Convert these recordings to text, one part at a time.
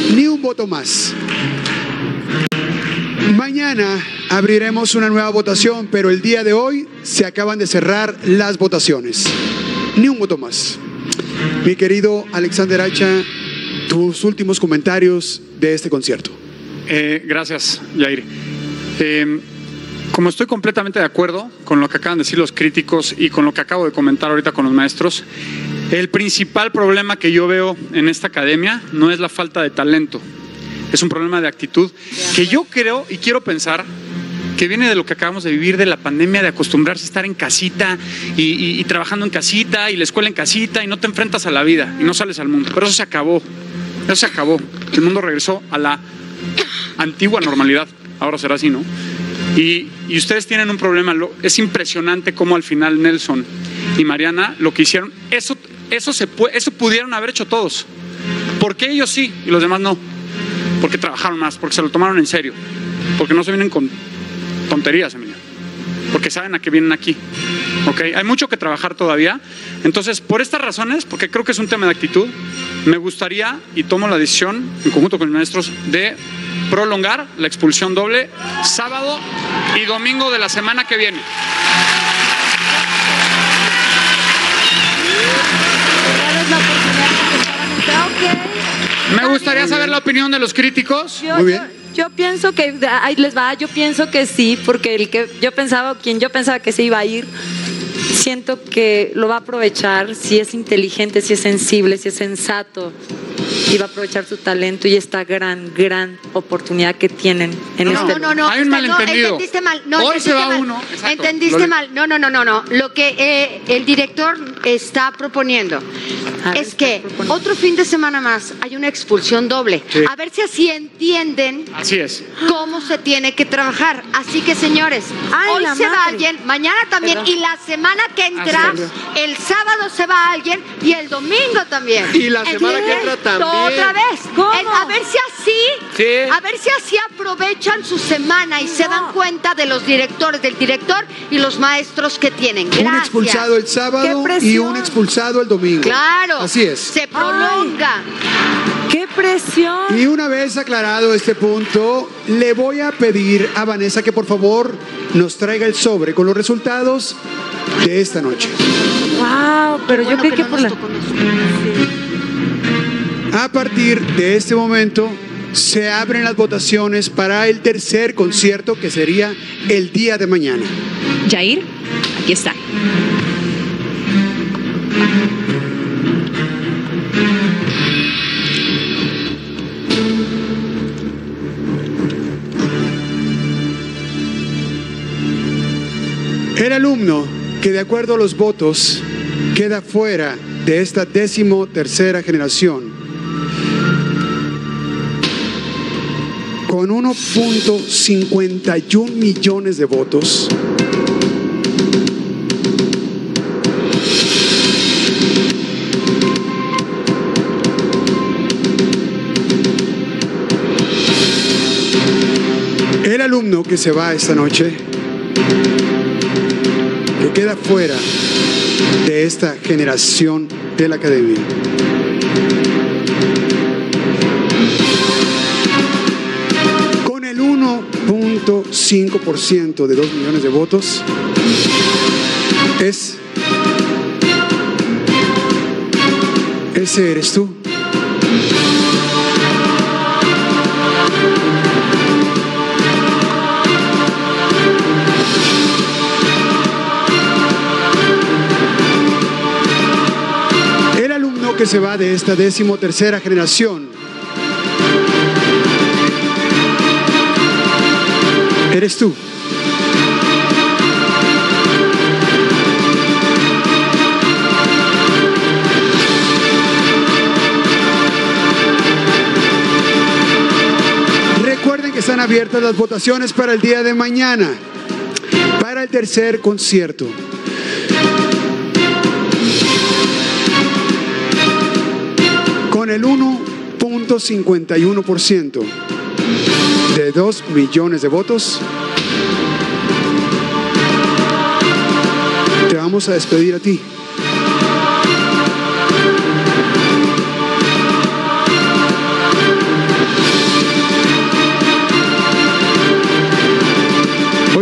Ni un voto más. Mañana abriremos una nueva votación, pero el día de hoy se acaban de cerrar las votaciones. Ni un voto más. Mi querido Alexander Hacha, tus últimos comentarios de este concierto. Gracias, Yair. Como estoy completamente de acuerdo con lo que acaban de decir los críticos y con lo que acabo de comentar ahorita con los maestros, el principal problema que yo veo en esta academia no es la falta de talento, es un problema de actitud que yo creo y quiero pensar que viene de lo que acabamos de vivir, de la pandemia, de acostumbrarse a estar en casita y trabajando en casita y la escuela en casita y no te enfrentas a la vida y no sales al mundo. Pero eso se acabó, el mundo regresó a la antigua normalidad, ahora será así, ¿no? Y ustedes tienen un problema, es impresionante cómo al final Nelson y Mariana lo que hicieron, eso pudieron haber hecho todos. ¿Por qué ellos sí y los demás no? Porque trabajaron más, porque se lo tomaron en serio, porque no se vienen con tonterías, Emilio, porque saben a qué vienen aquí, ¿ok? Hay mucho que trabajar todavía. Entonces, por estas razones, porque creo que es un tema de actitud, me gustaría, y tomo la decisión, en conjunto con los maestros, de prolongar la expulsión doble sábado y domingo de la semana que viene. Me gustaría saber la opinión de los críticos. Muy bien. Yo pienso que, ahí les va, yo pienso que sí, porque quien yo pensaba que se iba a ir, siento que lo va a aprovechar, si es inteligente, si es sensible, si es sensato, y va a aprovechar su talento y esta gran oportunidad que tienen en No, hay un malentendido. Entendiste mal. Hoy se va uno. Exacto. Entendiste mal. No. Lo que el director está proponiendo es que otro fin de semana más hay una expulsión doble. Sí. A ver si así entienden. Así es. Cómo se tiene que trabajar. Así que, señores, hoy se va alguien, mañana también, y la semana que entra, el sábado se va alguien y el domingo también. Y la semana que entra también. Otra vez. ¿Cómo? A ver si así aprovechan su semana y se dan cuenta de los directores, del director y los maestros que tienen. Gracias. Un expulsado el sábado y un expulsado el domingo. Claro. Así es. Se prolonga. ¡Qué presión! Y una vez aclarado este punto, le voy a pedir a Vanessa que por favor nos traiga el sobre con los resultados de esta noche. ¡Wow! Pero yo creí que por la... A partir de este momento se abren las votaciones para el tercer concierto, que sería el día de mañana. Yair, aquí está. El alumno que de acuerdo a los votos queda fuera de esta 13ª generación con 1.51 millones de votos el alumno que se va esta noche, que queda fuera de esta generación de la academia, con el 1.5% de 2 millones de votos, ese eres tú. Que se va de esta 13ª generación eres tú. Recuerden que están abiertas las votaciones para el día de mañana, para el tercer concierto. Con el 1.51% de 2 millones de votos, te vamos a despedir a ti.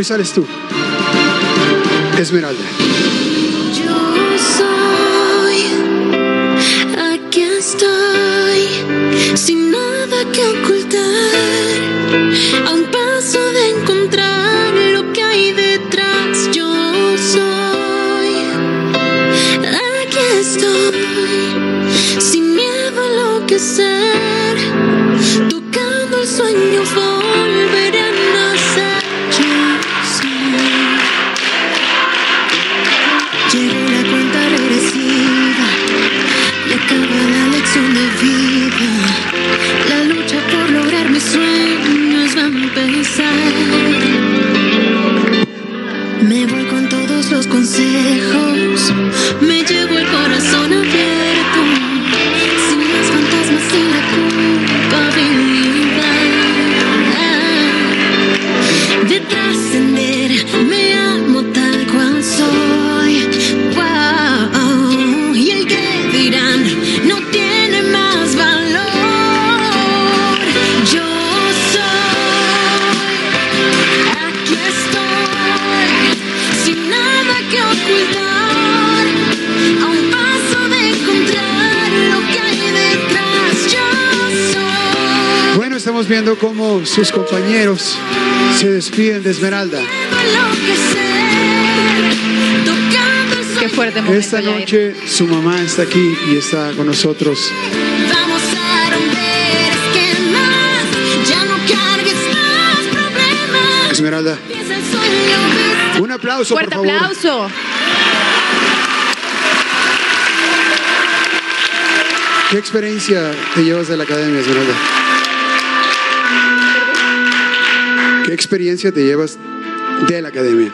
sales tú? Esmeralda. Yo soy, aquí estoy, sin nada que ocultar, a un paso de encontrar lo que hay detrás. Yo soy, aquí estoy, sin miedo a enloquecer, tocando el sueño, volveré a nacer. Llevo la cuenta regresiva y acaba la lección de vida. La lucha por lograr mis sueños va a empezar. Me voy con todos los consejos, me llevo el corazón abierto, sin más fantasmas, sin la culpabilidad de trascender. Me amo tal cual soy. Wow. Y el que dirán no tiene más valor. Yo soy, aquí estoy, sin nada que ocultar, a un paso de encontrar lo que hay detrás. Yo soy. Bueno, estamos viendo cómo sus compañeros se despiden de Esmeralda. Qué fuerte momento, Esta Yair. noche su mamá está aquí y está con nosotros. Vamos a romper esquemas, ya no cargues más problemas. Esmeralda, Empieza el sueño. un aplauso, Fuerte por favor. aplauso. ¿Qué experiencia te llevas de la academia, Esmeralda? ¿Qué experiencia te llevas de la academia?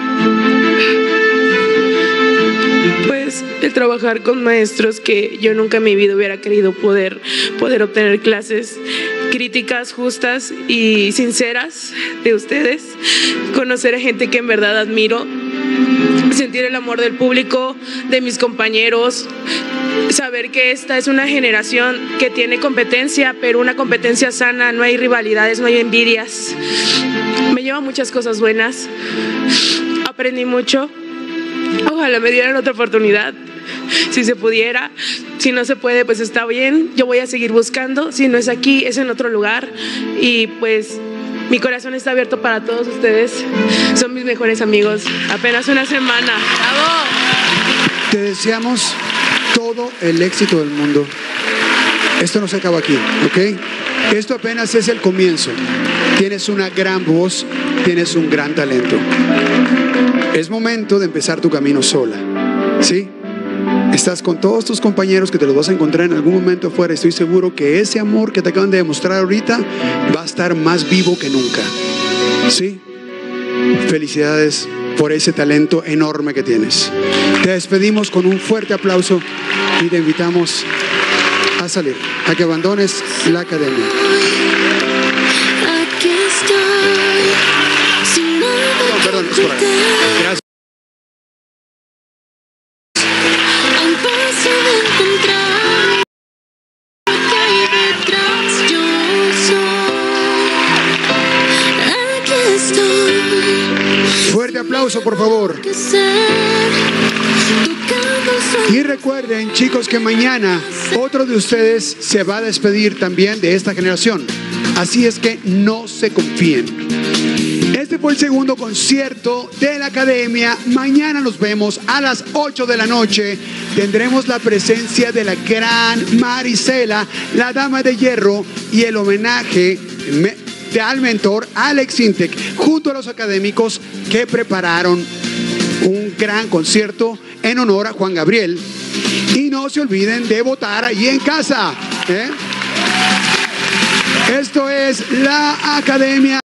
Pues el trabajar con maestros que yo nunca en mi vida hubiera querido poder obtener clases críticas, justas y sinceras de ustedes, conocer a gente que en verdad admiro, sentir el amor del público, de mis compañeros, saber que esta es una generación que tiene competencia, pero una competencia sana, no hay rivalidades, no hay envidias. Me lleva muchas cosas buenas, aprendí mucho. Ojalá me dieran otra oportunidad, si se pudiera. Si no se puede, pues está bien. Yo voy a seguir buscando. Si no es aquí, es en otro lugar. Y pues mi corazón está abierto para todos ustedes. Son mis mejores amigos. Apenas una semana. ¡Bravo! Te deseamos todo el éxito del mundo. Esto no se acaba aquí, ¿ok? Esto apenas es el comienzo. Tienes una gran voz, tienes un gran talento. Es momento de empezar tu camino sola, ¿sí? Estás con todos tus compañeros que te los vas a encontrar en algún momento afuera. Estoy seguro que ese amor que te acaban de demostrar ahorita va a estar más vivo que nunca, ¿sí? Felicidades por ese talento enorme que tienes. Te despedimos con un fuerte aplauso y te invitamos a salir, a que abandones la academia. Aquí estoy, sin nada que Perdón, es por ahí. Gracias. a un paso de encontrar lo que hay detrás. Yo soy, aquí estoy. Fuerte aplauso, por favor. Que ser, tocando el sueño. Y recuerden, chicos, que mañana otro de ustedes se va a despedir también de esta generación. Así es que no se confíen. Este fue el segundo concierto de la academia. Mañana nos vemos a las 8 de la noche. Tendremos la presencia de la gran Marisela, la dama de hierro, y el homenaje al mentor Alex Intec, junto a los académicos que prepararon un gran concierto en honor a Juan Gabriel. Y no se olviden de votar ahí en casa, ¿eh? Esto es la academia.